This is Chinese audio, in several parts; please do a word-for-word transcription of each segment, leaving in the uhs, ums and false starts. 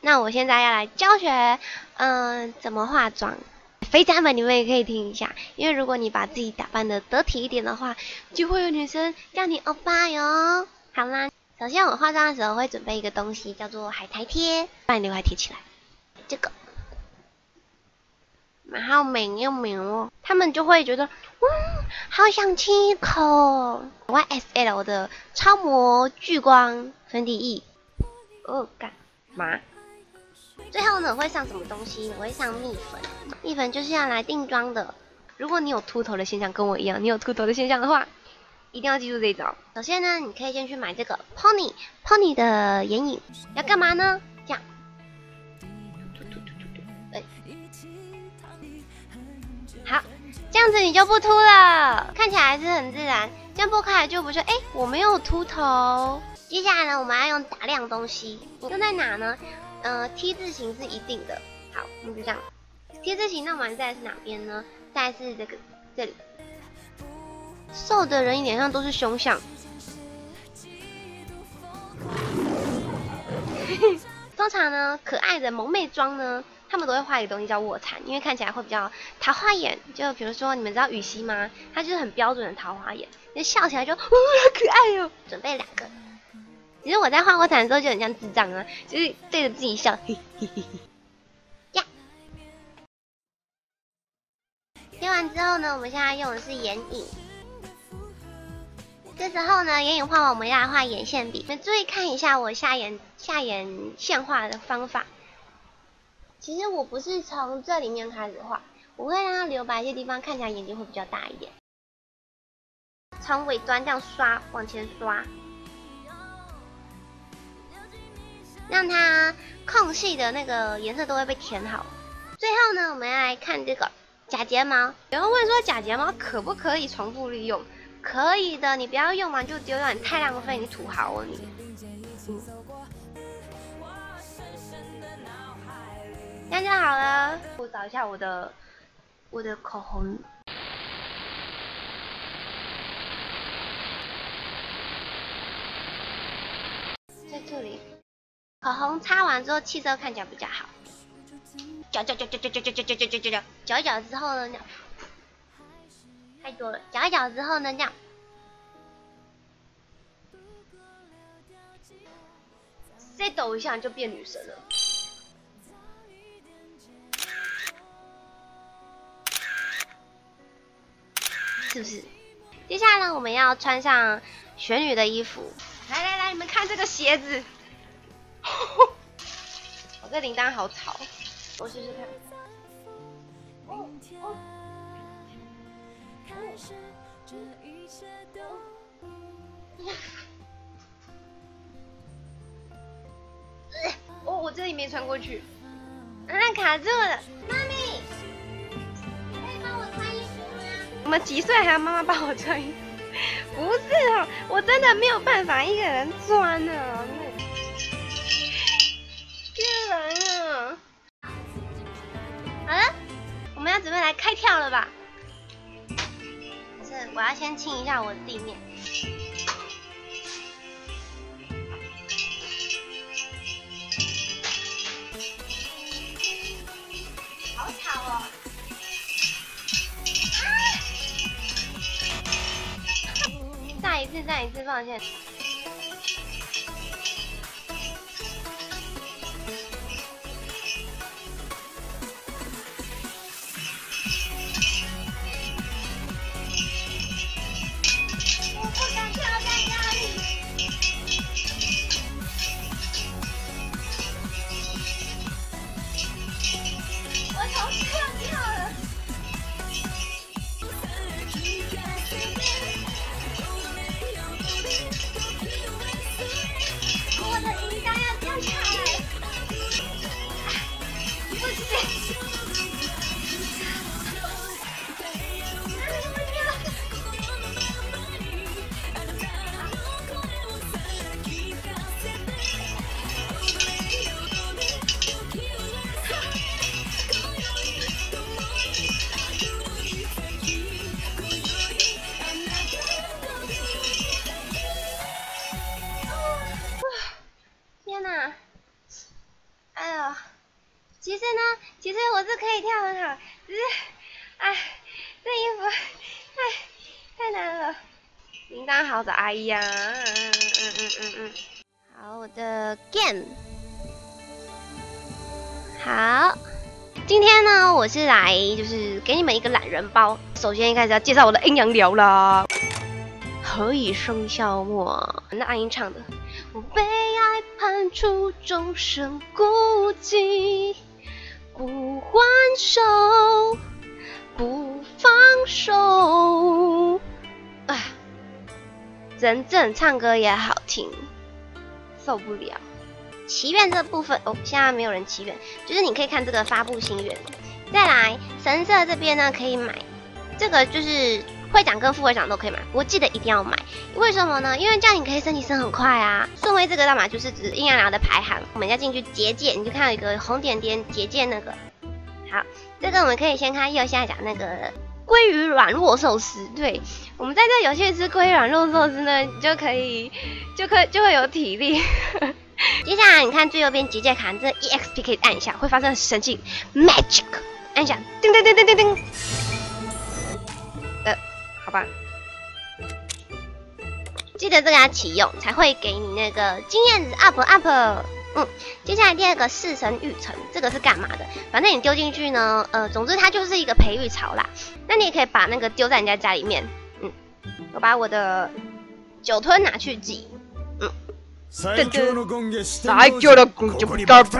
那我现在要来教学，嗯、呃，怎么化妆。肥宅们，你们也可以听一下，因为如果你把自己打扮的得体一点的话，就会有女生叫你欧巴哟。好啦，首先我化妆的时候会准备一个东西，叫做海苔贴，把你刘海贴起来。这个，然后抿又抿哦，他们就会觉得，哇，好想亲一口。Y S L 的超模聚光粉底液，哦，干嘛？最后呢，我会上什么东西？我会上蜜粉，蜜粉就是要来定妆的。如果你有秃头的现象，跟我一样，你有秃头的现象的话，一定要记住这一招。首先呢，你可以先去买这个 Pony Pony 的眼影，要干嘛呢？这样，哎，好，这样子你就不秃了，看起来还是很自然。这样拨开来就不是，哎，我没有秃头。接下来呢，我们要用打亮东西，用在哪呢？呃 ，T 字形是一定的。好，我们就这样。T 字形弄完，再来是哪边呢？再来是这个这里。瘦的人脸上都是凶相。通常呢，可爱的萌妹妆呢，他们都会画一个东西叫卧蚕，因为看起来会比较桃花眼。就比如说，你们知道雨熙吗？她就是很标准的桃花眼，就笑起来就，哦，好可爱哦。准备两个。其实我在画卧蚕的时候就很像智障啊，就是对着自己笑，嘿嘿嘿嘿。呀！贴完之后呢，我们现在用的是眼影。这时候呢，眼影画完，我们要来画眼线笔。你们注意看一下我下眼下眼线画的方法。其实我不是从这里面开始画，我会让它留白一些地方，看起来眼睛会比较大一点。从尾端这样刷，往前刷。让它空隙的那个颜色都会被填好。最后呢，我们要来看这个假睫毛。有人问说假睫毛可不可以重复利用？可以的，你不要用完就丢掉，你太浪费，你土豪哦你。嗯，这样就好了。我找一下我的我的口红。在这里。口红擦完之后，气色看起来比较好。搅搅搅搅搅搅搅搅搅搅搅搅，搅一搅之后呢，这样太多了。搅一搅之后呢，这样再抖一下就变女神了。是不是？接下来呢，我们要穿上玄女的衣服。来来来，你们看这个鞋子。我这铃铛好吵，我试试看。哦哦哦，我这里没穿过去，啊，卡住了。妈咪，可以帮我穿衣服吗？我们几岁还要妈妈帮我穿衣服？不是哦，我真的没有办法一个人穿啊。骗人啊！好了，我们要准备来开跳了吧？可是我要先清一下我的地面。好吵哦！啊！再一次，再一次，抱歉。 其实呢，其实我是可以跳很好，只是，哎，这衣服太太难了。铃铛好的，哎呀，嗯嗯嗯嗯嗯。好，我的 game。好，今天呢，我是来就是给你们一个懒人包。首先一开始要介绍我的阴阳疗啦。何以笙箫默？那阿英唱的。我为爱判处终身孤寂，不还手，不放手。啊，真正唱歌也好听，受不了。祈愿这部分哦，现在没有人祈愿，就是你可以看这个发布心愿。再来，神社这边呢可以买，这个就是会长跟副会长都可以买，不过记得一定要买。为什么呢？因为这样你可以身体升很快啊。顺位这个干嘛？就是指阴阳寮的排行，我们要进去结界，你就看到一个红点点结界那个。好，这个我们可以先看右下角那个鲑鱼软弱寿司。对，我们在这游戏吃鲑鱼软弱寿司呢，你就可以就可就会有体力。接下来你看最右边结界卡，这 E X P 可以按一下，会发生神奇 magic， 按一下，叮叮叮叮叮叮。呃，好吧，记得这个要启用才会给你那个经验值 up up。嗯，接下来第二个式神育成，这个是干嘛的？反正你丢进去呢，呃，总之它就是一个培育槽啦。那你也可以把那个丢在人家家里面。嗯，我把我的酒吞拿去祭。嗯。最強の権下最強の権下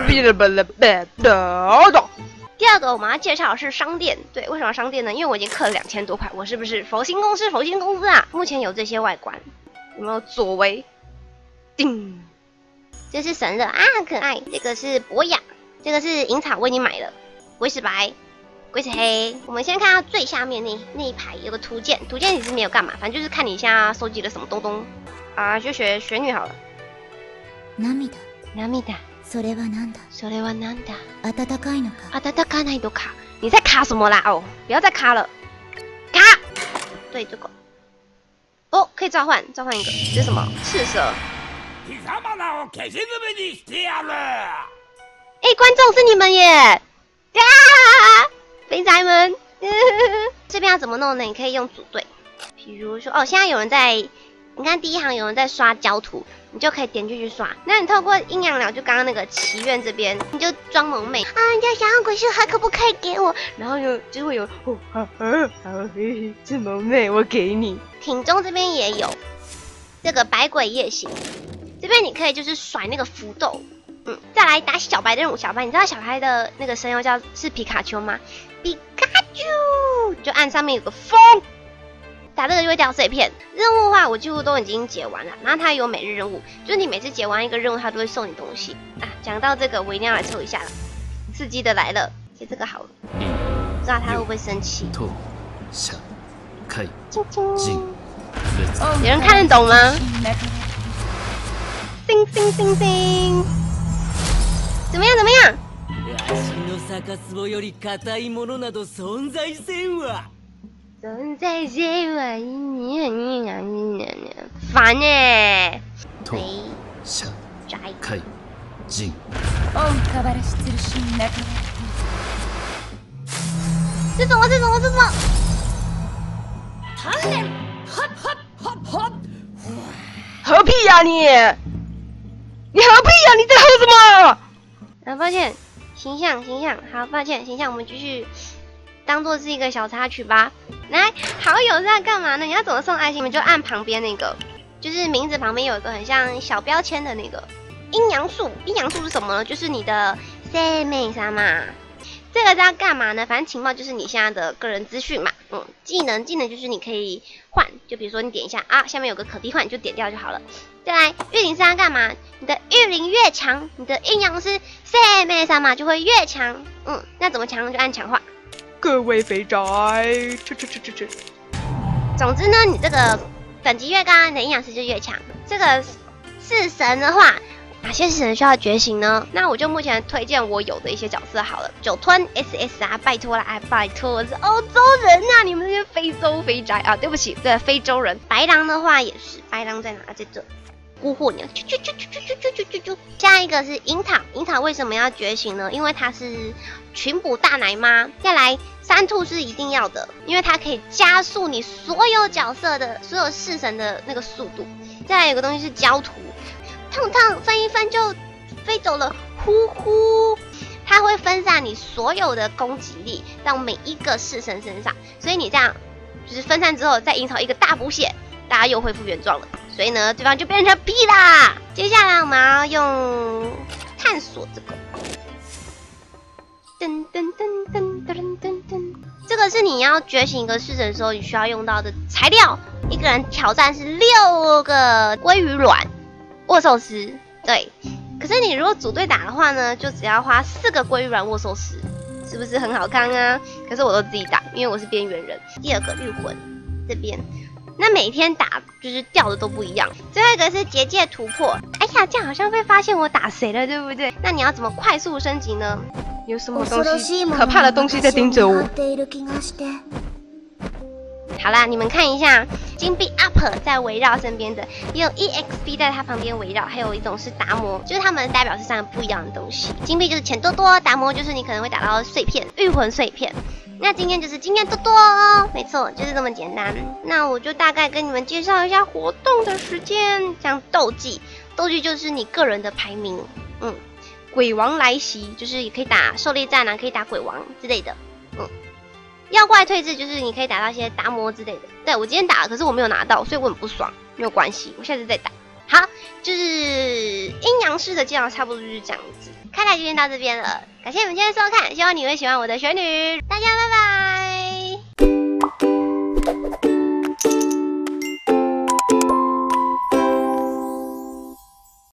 第二个我们要介绍的是商店，对，为什么商店呢？因为我已经氪了两千多块，我是不是佛心公司？佛心公司啊，目前有这些外观，有没有左为？叮，这是神乐啊，很可爱。这个是博雅，这个是银草，我已经买了。鬼使白，鬼使黑。我们先看到最下面那那一排有个图鉴，图鉴其实没有干嘛，反正就是看你现在收集了什么东东啊，就学学女好了。涙涙それはなんだそれはなんだ温かいのか温かないのか你在卡什么啦？哦，不要再卡了，卡。对，这个。哦，可以召唤，召唤一个，这是什么？赤蛇。哎，观众是你们耶！啊，肥宅们，这边要怎么弄呢？你可以用组队，比如说，哦，现在有人在，你看第一行有人在刷焦图。你就可以点进去刷，那你透过阴阳寮，就刚刚那个祈愿这边，你就装萌妹啊，人家想要鬼书盒可不可以给我？然后有就会有哦，好好好，是萌妹，我给你。挺中这边也有这个百鬼夜行，这边你可以就是甩那个符咒，嗯，再来打小白的任务。小白，你知道小白的那个声优叫是皮卡丘吗？皮卡丘，就按上面有个风。打这个就会掉碎片。任务的话，我几乎都已经解完了。然后它有每日任务，就是你每次解完一个任务，它都会送你东西啊。讲到这个，我一定要来抽一下了，刺激的来了，接这个好了。不知道他会不会生气？有人看得懂吗？叮叮叮叮，怎么样？怎么样？存在谁玩你烦哎！肥宅开进。这什么？这什么？这什么？何必呀你？你何必呀？你在喝什么？啊，抱歉，形象形象，好，抱歉，形象，我们继续。当做是一个小插曲吧。来，好友是要干嘛呢？你要怎么送爱心？你就按旁边那个，就是名字旁边有一个很像小标签的那个阴阳树。阴阳树是什么呢？就是你的 say 妹啥嘛。这个是要干嘛呢？反正情报就是你现在的个人资讯嘛。嗯，技能技能就是你可以换，就比如说你点一下啊，下面有个可替换，你就点掉就好了。再来，御灵是要干嘛？你的御灵越强，你的阴阳师 say 妹啥嘛就会越强。嗯，那怎么强就按强化。各位肥宅，吃吃吃吃吃。总之呢，你这个等级越高，你的阴阳师就越强。这个式神的话，哪些式神需要觉醒呢？那我就目前推荐我有的一些角色好了，酒吞 S S 啊，拜托啦，哎，拜托，我是欧洲人呐、啊，你们这些非洲肥宅啊，对不起，对，非洲人。白狼的话也是，白狼在哪？在这。 蛊惑你，啾啾啾啾啾啾啾啾啾。下一个是樱桃，樱桃为什么要觉醒呢？因为它是群捕大奶妈。再来，三兔是一定要的，因为它可以加速你所有角色的所有式神的那个速度。再来有个东西是焦土，痛痛分一分就飞走了，呼呼。它会分散你所有的攻击力到每一个式神身上，所以你这样就是分散之后，再樱桃一个大补血，大家又恢复原状了。所以呢，对方就变成屁啦。接下来我们要用探索这个，噔噔噔噔噔噔噔，这个是你要觉醒一个式神的时候你需要用到的材料。一个人挑战是六个鲑鱼卵握寿司，对。可是你如果组队打的话呢，就只要花四个鲑鱼卵握寿司，是不是很好看啊？可是我都自己打，因为我是边缘人。第二个御魂这边，那每天打就是掉的都不一样。最后一个是结界突破，哎呀，这样好像会发现我打谁了，对不对？那你要怎么快速升级呢？有什么东西可怕的东西在盯着我？好啦，你们看一下，金币 up 在围绕身边的，也有 E X P 在它旁边围绕，还有一种是达摩，就是它们代表是三个不一样的东西。金币就是钱多多，达摩就是你可能会打到碎片，御魂碎片。那今天就是经验多多哦，没错，就是这么简单。那我就大概跟你们介绍一下活动的时间，像斗技，斗技就是你个人的排名，嗯，鬼王来袭就是也可以打狩猎战啊，可以打鬼王之类的，嗯。妖怪退治就是你可以打到一些达摩之类的。对，我今天打了，可是我没有拿到，所以我很不爽。没有关系，我下次再打。好，就是阴阳师的介绍差不多就是这样子。开台就先到这边了，感谢你们今天的收看，希望你会喜欢我的玄女，大家拜拜。